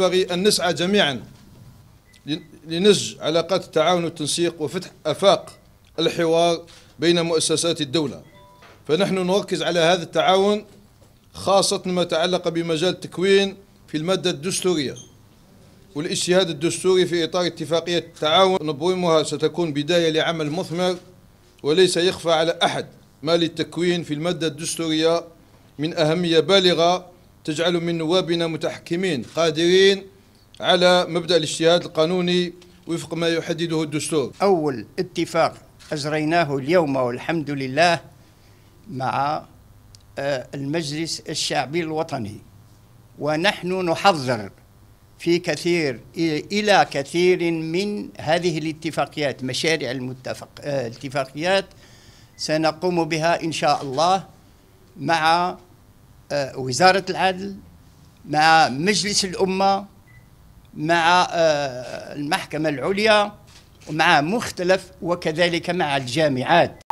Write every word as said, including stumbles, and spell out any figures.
ينبغي أن نسعى جميعا لنسج علاقات التعاون والتنسيق وفتح آفاق الحوار بين مؤسسات الدولة. فنحن نركز على هذا التعاون خاصة ما يتعلق بمجال التكوين في المادة الدستورية والاجتهاد الدستوري في إطار اتفاقية التعاون. نبرمها ستكون بداية لعمل مثمر، وليس يخفى على أحد ما للتكوين في المادة الدستورية من أهمية بالغة تجعل من نوابنا متحكمين قادرين على مبدأ الاجتهاد القانوني وفق ما يحدده الدستور. أول اتفاق أجريناه اليوم والحمد لله مع المجلس الشعبي الوطني، ونحن نحضر في كثير إلى كثير من هذه الاتفاقيات، مشاريع المتفق الاتفاقيات سنقوم بها إن شاء الله مع وزارة العدل، مع مجلس الأمة، مع المحكمة العليا، ومع مختلف وكذلك مع الجامعات.